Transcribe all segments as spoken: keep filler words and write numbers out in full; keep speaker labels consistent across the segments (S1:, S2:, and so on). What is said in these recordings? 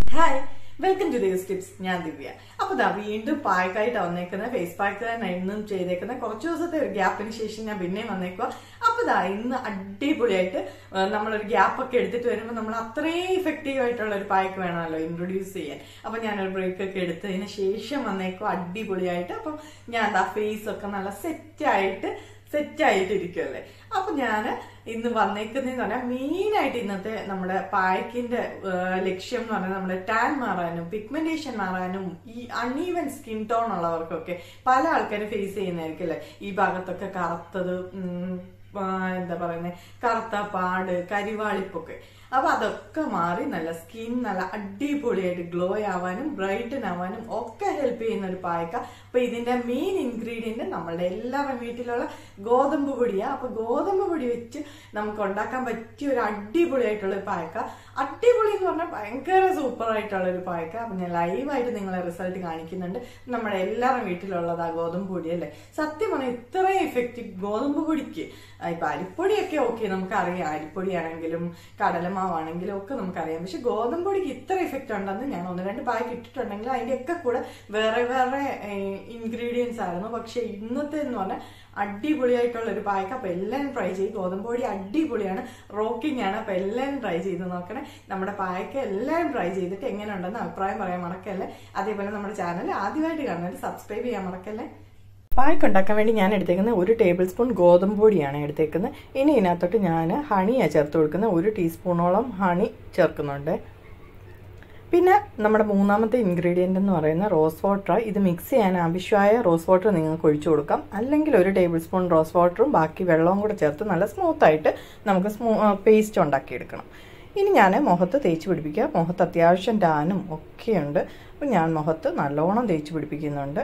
S1: Hi, welcome to the Tips. ഞാൻ ദിവ്യ. അപ്പോൾ ദാ വീണ്ടും പായ്ക്കായിട്ട് വന്നേക്കുന്ന ഫേസ് പാക്ക് തന്നെ ഇന്നും ചെയ്തേക്കുന്ന കുറച്ച് ദിവസത്തെ ഒരു ഗ്യാപ്പിന് ശേഷം ഞാൻ പിന്നെയും വന്നേക്കുക. അപ്പോൾ ദാ ഇന്ന് അടിപൊളിയായിട്ട് നമ്മളൊരു ഗ്യാപ്പ് ഒക്കെ എടുത്തിട്ട് വരുമ്പോൾ നമ്മൾ അത്രയും ഇഫക്റ്റീവ് ആയിട്ടുള്ള ഒരു പായ്ക്ക് വേണമല്ലോ ഇൻട്രൊഡ്യൂസ് ചെയ്യാൻ. അപ്പൊ ഞാനൊരു ബ്രേക്ക് ഒക്കെ എടുത്തതിന് ശേഷം വന്നേക്കുക അടിപൊളിയായിട്ട്. അപ്പം ഞാൻ ദാ ഫേസ് ഒക്കെ നല്ല സെറ്റ് ആയിട്ട് സെറ്റ് ആയിട്ടിരിക്കുമല്ലേ. അപ്പൊ ഞാൻ ഇന്ന് വന്നേക്കുന്നതെന്ന് പറഞ്ഞാൽ മെയിൻ ആയിട്ട് ഇന്നത്തെ നമ്മുടെ പായ്ക്കിന്റെ ലക്ഷ്യം എന്ന് പറഞ്ഞാൽ നമ്മുടെ ടാൻ മാറാനും പിഗ്മെന്റേഷൻ മാറാനും ഈ അൺഈവൻ സ്കിൻ ടോൺ ഉള്ളവർക്കൊക്കെ പല ആൾക്കാരും ഫേസ് ചെയ്യുന്നതായിരിക്കും അല്ലെ. ഈ ഭാഗത്തൊക്കെ കറുത്തത്, എന്താ പറയുന്നത്, കറുത്ത പാട്, കരിവാളിപ്പൊക്കെ. അപ്പൊ അതൊക്കെ മാറി നല്ല സ്കിൻ നല്ല അടിപൊളിയായിട്ട് ഗ്ലോ ആവാനും ബ്രൈറ്റൻ ആവാനും ഒക്കെ ഹെൽപ്പ് ചെയ്യുന്ന ഒരു പായ്ക്ക. അപ്പൊ ഇതിന്റെ മെയിൻ ഇൻഗ്രീഡിയന്റ് നമ്മളുടെ എല്ലാവരുടെ വീട്ടിലുള്ള ഗോതമ്പ് പൊടിയാ. അപ്പൊ ഗോതമ്പ് പൊടി വെച്ച് നമുക്ക് ഉണ്ടാക്കാൻ പറ്റിയ ഒരു അടിപൊളിയായിട്ടുള്ള ഒരു പായ്ക്ക. അടിപൊളി എന്ന് പറഞ്ഞാൽ ഭയങ്കര സൂപ്പർ ആയിട്ടുള്ള ഒരു പായ്ക്ക. അപ്പൊ ഞാൻ ലൈവായിട്ട് നിങ്ങളെ റിസൾട്ട് കാണിക്കുന്നുണ്ട്. നമ്മുടെ എല്ലാവരുടെ വീട്ടിലുള്ളത് ആ ഗോതമ്പ് പൊടി അല്ലേ. സത്യം പറഞ്ഞാൽ ഇത്രയും ഇഫക്റ്റീവ് ഗോതമ്പ് പൊടിക്ക്. ഇപ്പൊ അരിപ്പൊടിയൊക്കെ ഓക്കെ നമുക്കറിയാം, അരിപ്പൊടിയാണെങ്കിലും കടലമാവാണെങ്കിലും ഒക്കെ നമുക്കറിയാം. പക്ഷെ ഗോതമ്പ് പൊടിക്ക് ഇത്ര ഇഫക്റ്റ് ഉണ്ടെന്ന് ഞാൻ ഒന്ന് രണ്ട് പായ്ക്ക് ഇട്ടിട്ടുണ്ടെങ്കിൽ അതിന്റെയൊക്കെ കൂടെ വേറെ വേറെ ഇൻഗ്രീഡിയൻസ് ആയിരുന്നു. പക്ഷെ ഇന്നത്തെ എന്ന് പറഞ്ഞാൽ അടിപൊളിയായിട്ടുള്ള ഒരു പായ്ക്ക. അപ്പൊ എല്ലാവരും ട്രൈ ചെയ്യും. ഗോതമ്പ് പൊടി അടിപൊളിയാണ്, റോക്കിംഗ് ആണ്. അപ്പൊ എല്ലാവരും ട്രൈ ചെയ്ത് നോക്കണേ. നമ്മുടെ പായ്ക്ക എല്ലാവരും ട്രൈ ചെയ്തിട്ട് എങ്ങനെ ഉണ്ടെന്ന് അഭിപ്രായം പറയാൻ മറക്കല്ലേ. അതേപോലെ നമ്മുടെ ചാനൽ ആദ്യമായിട്ട് കാണുന്നത് സബ്സ്ക്രൈബ് ചെയ്യാൻ മറക്കല്ലേ. പായ്ക്ക് ഉണ്ടാക്കാൻ വേണ്ടി ഞാൻ എടുത്തേക്കുന്നത് ഒരു ടേബിൾ സ്പൂൺ ഗോതമ്പ് പൊടിയാണ് എടുത്തേക്കുന്നത്. ഇനി ഇതിനകത്തോട്ട് ഞാൻ ഹണിയാണ് ചേർത്ത് കൊടുക്കുന്നത്. ഒരു ടീസ്പൂണോളം ഹണി ചേർക്കുന്നുണ്ട്. പിന്നെ നമ്മുടെ മൂന്നാമത്തെ ഇൻഗ്രീഡിയൻ്റ് എന്ന് പറയുന്ന റോസ് വാട്ടർ. ഇത് മിക്സ് ചെയ്യാൻ ആവശ്യമായ റോസ് വാട്ടർ നിങ്ങൾക്ക് ഒഴിച്ചു കൊടുക്കാം. അല്ലെങ്കിൽ ഒരു ടേബിൾ സ്പൂൺ റോസ് വാട്ടറും ബാക്കി വെള്ളവും കൂടെ ചേർത്ത് നല്ല സ്മൂത്തായിട്ട് നമുക്ക് സ്മൂ പേസ്റ്റ് ഉണ്ടാക്കിയെടുക്കണം. ഇനി ഞാൻ മുഖത്ത് തേച്ച് പിടിപ്പിക്കുക. മുഖത്ത് അത്യാവശ്യം ടാനും ഒക്കെയുണ്ട്. അപ്പം ഞാൻ മുഖത്ത് നല്ലോണം തേച്ച് പിടിപ്പിക്കുന്നുണ്ട്.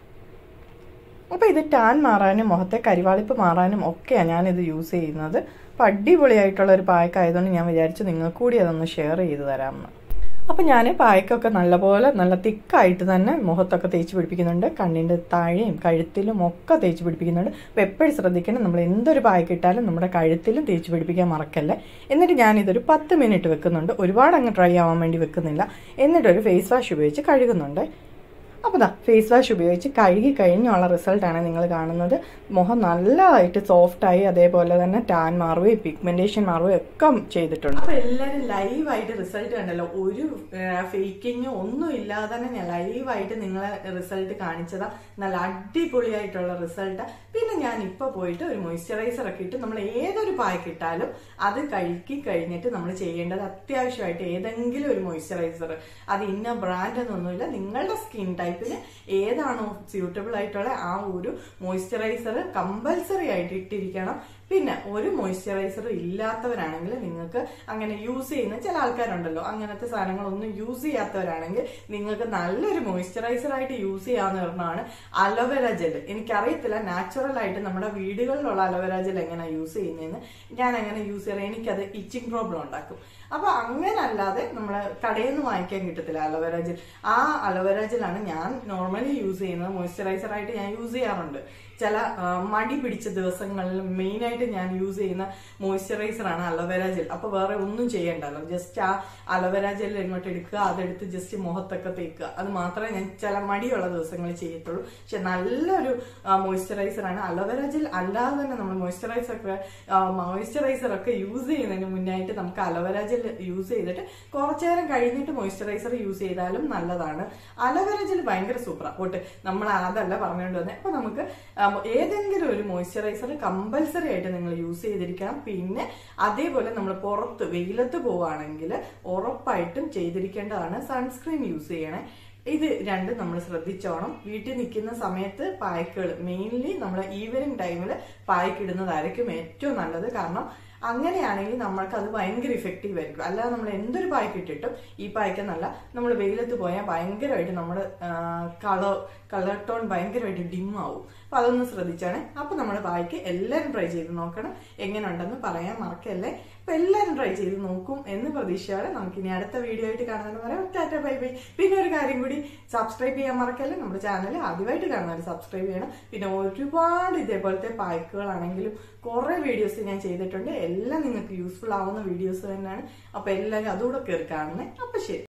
S1: അപ്പോൾ ഇത് ടാൻ മാറാനും മുഖത്തെ കരിവാളിപ്പ് മാറാനും ഒക്കെയാണ് ഞാനിത് യൂസ് ചെയ്യുന്നത്. അപ്പോൾ അടിപൊളിയായിട്ടുള്ള ഒരു പായ്ക്ക് ആയതുകൊണ്ട് ഞാൻ വിചാരിച്ചു നിങ്ങൾക്ക് കൂടി അതൊന്ന് ഷെയർ ചെയ്ത് തരാമെന്ന്. അപ്പം ഞാൻ പായ്ക്കൊക്കെ നല്ലപോലെ നല്ല തിക്കായിട്ട് തന്നെ മുഖത്തൊക്കെ തേച്ച് പിടിപ്പിക്കുന്നുണ്ട്. കണ്ണിൻ്റെ താഴെയും കഴുത്തിലും ഒക്കെ തേച്ച് പിടിപ്പിക്കുന്നുണ്ട്. അപ്പോൾ എപ്പോഴും ശ്രദ്ധിക്കണം, നമ്മൾ എന്തൊരു പായ്ക്ക് ഇട്ടാലും നമ്മുടെ കഴുത്തിലും തേച്ച് പിടിപ്പിക്കാൻ മറക്കല്ലേ. എന്നിട്ട് ഞാനിതൊരു പത്ത് മിനിറ്റ് വെക്കുന്നുണ്ട്. ഒരുപാട് അങ്ങ് ഡ്രൈ ആവാൻ വേണ്ടി വെക്കുന്നില്ല. എന്നിട്ടൊരു ഫേസ് വാഷ് ഉപയോഗിച്ച് കഴുകുന്നുണ്ട്. അപ്പോൾ ദാ ഫേസ് വാഷ് ഉപയോഗിച്ച് കഴുകി കഴിഞ്ഞുള്ള റിസൾട്ടാണ് നിങ്ങൾ കാണുന്നത്. മുഖം നല്ലതായിട്ട് സോഫ്റ്റായി, അതേപോലെ തന്നെ ടാൻ മാറുകയും പിഗ്മെന്റേഷൻ മാറുകയും ഒക്കെ ചെയ്തിട്ടുണ്ട്. അപ്പോൾ എല്ലാവരും ലൈവായിട്ട് റിസൾട്ട് കണ്ടല്ലോ. ഒരു ഫേക്കിങ്ങോ ഒന്നും ഇല്ലാതെ തന്നെ ഞാൻ ലൈവായിട്ട് നിങ്ങളെ റിസൾട്ട് കാണിച്ചതാ. നല്ല അടിപൊളിയായിട്ടുള്ള റിസൾട്ട്. പിന്നെ ഞാൻ ഇപ്പോൾ പോയിട്ട് ഒരു മോയ്സ്ചറൈസർ ഒക്കെ ഇട്ട് നമ്മൾ ഏതൊരു പായ്ക്ക് ഇട്ടാലും അത് കഴുകി കഴിഞ്ഞിട്ട് നമ്മൾ ചെയ്യേണ്ടത് അത്യാവശ്യമായിട്ട് ഏതെങ്കിലും ഒരു മോയ്സ്ചറൈസർ, അത് ഇന്ന ബ്രാൻഡ് എന്നൊന്നുമില്ല, നിങ്ങളുടെ സ്കിൻ ടൈപ്പിന് ഏതാണോ സ്യൂട്ടബിൾ ആയിട്ടുള്ള ആ ഒരു മോയ്സ്ചറൈസർ കമ്പൽസറി ആയിട്ട് ഇട്ടിരിക്കണം. പിന്നെ ഒരു മോയ്സ്ചറൈസർ ഇല്ലാത്തവരാണെങ്കിൽ നിങ്ങൾക്ക് അങ്ങനെ യൂസ് ചെയ്യുന്ന ചില ആൾക്കാരുണ്ടല്ലോ, അങ്ങനത്തെ സാധനങ്ങളൊന്നും യൂസ് ചെയ്യാത്തവരാണെങ്കിൽ നിങ്ങൾക്ക് നല്ലൊരു മോയ്സ്ചറൈസർ ആയിട്ട് യൂസ് ചെയ്യാവുന്ന ഒരെണ്ണമാണ് അലോവേര ജെൽ. എനിക്കറിയത്തില്ല നാച്ചുറൽ ആയിട്ട് നമ്മുടെ വീടുകളിലുള്ള അലോവേര ജെൽ എങ്ങനെയാണ് യൂസ് ചെയ്യുന്നതെന്ന്. ഞാൻ അങ്ങനെ യൂസ് ചെയ്യാറ്, എനിക്കത് ഇച്ചിങ് പ്രോബ്ലം ഉണ്ടാക്കും. അപ്പൊ അങ്ങനെ അല്ലാതെ നമ്മൾ കടയിൽ നിന്ന് വാങ്ങിക്കാൻ കിട്ടത്തില്ല അലോവേര ജെൽ. ആ അലോവേര ജെല്ലാണ് ഞാൻ നോർമലി യൂസ് ചെയ്യുന്നത്. മോയ്സ്ചറൈസർ ആയിട്ട് ഞാൻ യൂസ് ചെയ്യാറുണ്ട്. ചില മടി പിടിച്ച ദിവസങ്ങളിൽ മെയിനായിട്ട് ഞാൻ യൂസ് ചെയ്യുന്ന മോയ്സ്ചറൈസർ ആണ് അലോവേര ജെൽ. അപ്പൊ വേറെ ഒന്നും ചെയ്യണ്ടല്ലോ, ജസ്റ്റ് ആ അലോവേര ജെൽ ഇങ്ങോട്ട് എടുക്കുക, അതെടുത്ത് ജസ്റ്റ് മുഖത്തൊക്കെ തേക്കുക. അത് മാത്രമേ ഞാൻ ചില മടിയുള്ള ദിവസങ്ങളിൽ ചെയ്യത്തുള്ളൂ. പക്ഷെ നല്ലൊരു മോയ്സ്ചറൈസർ ആണ് അലോവേര ജെൽ. അല്ലാതെ തന്നെ നമ്മൾ മോയ്സ്ചറൈസർ ഒക്കെ മോയ്സ്ചറൈസർ ഒക്കെ യൂസ് ചെയ്യുന്നതിന് മുന്നായിട്ട് നമുക്ക് അലോവേര ജെൽ യൂസ് ചെയ്തിട്ട് കുറച്ചു നേരം കഴിഞ്ഞിട്ട് മോയ്സ്ചറൈസർ യൂസ് ചെയ്താലും നല്ലതാണ്. അലോവേര ജെൽ ഭയങ്കര സൂപ്പറാണ്. പോട്ട് നമ്മൾ അതല്ല പറഞ്ഞുകൊണ്ട് വന്നത്. അപ്പൊ നമുക്ക് ഏതെങ്കിലും ഒരു മോയ്സ്ചറൈസർ കമ്പൽസറി ആയിട്ട് നിങ്ങൾ യൂസ് ചെയ്തിരിക്കണം. പിന്നെ അതേപോലെ നമ്മൾ പുറത്ത് വെയിലത്ത് പോവുകയാണെങ്കിൽ ഉറപ്പായിട്ടും ചെയ്തിരിക്കേണ്ടതാണ് സൺസ്ക്രീൻ യൂസ് ചെയ്യണേ. ഇത് രണ്ടും നമ്മൾ ശ്രദ്ധിച്ചോണം. വീട്ടിൽ നിൽക്കുന്ന സമയത്ത് പായ്ക്കുകൾ മെയിൻലി നമ്മൾ ഈവനിങ് ടൈമിൽ പായ്ക്കിടുന്നതായിരിക്കും ഏറ്റവും നല്ലത്. കാരണം അങ്ങനെയാണെങ്കിൽ നമ്മൾക്ക് അത് ഭയങ്കര ഇഫക്റ്റീവ് ആയിരിക്കും. അല്ലാതെ നമ്മൾ എന്തൊരു പായ്ക്ക് ഇട്ടിട്ടും ഈ പായ്ക്ക് നല്ല നമ്മൾ വെയിലത്ത് പോയാൽ ഭയങ്കരമായിട്ട് നമ്മുടെ കളർ കളർ ടോൺ ഭയങ്കരമായിട്ട് ഡിം ആവും. അപ്പൊ അതൊന്ന് ശ്രദ്ധിച്ചാണ്. അപ്പൊ നമ്മുടെ പായ്ക്ക് എല്ലാവരും ട്രൈ ചെയ്ത് നോക്കണം. എങ്ങനെ ഉണ്ടെന്ന് പറയാൻ മറക്കല്ലേ. അപ്പൊ എല്ലാവരും ട്രൈ ചെയ്ത് നോക്കും എന്ന് പ്രതീക്ഷയോടെ നമുക്ക് ഇനി അടുത്ത വീഡിയോ ആയിട്ട് കാണുന്നത് പറയാം. Tata bye bye. പിന്നെ ഒരു കാര്യം കൂടി, സബ്സ്ക്രൈബ് ചെയ്യാൻ മറക്കല്ലേ. നമ്മുടെ ചാനൽ ആദ്യമായിട്ട് കാണുന്നവർ സബ്സ്ക്രൈബ് ചെയ്യണം. പിന്നെ ഒരുപാട് ഇതേപോലത്തെ പായ്ക്കുകളാണെങ്കിലും കുറെ വീഡിയോസ് ഞാൻ ചെയ്തിട്ടുണ്ട്. എല്ലാം നിങ്ങൾക്ക് യൂസ്ഫുൾ ആവുന്ന വീഡിയോസ് തന്നെയാണ്. അപ്പൊ എല്ലാവരും അതുകൂടെ കയറി കാണുന്നേ. അപ്പൊ ശരി.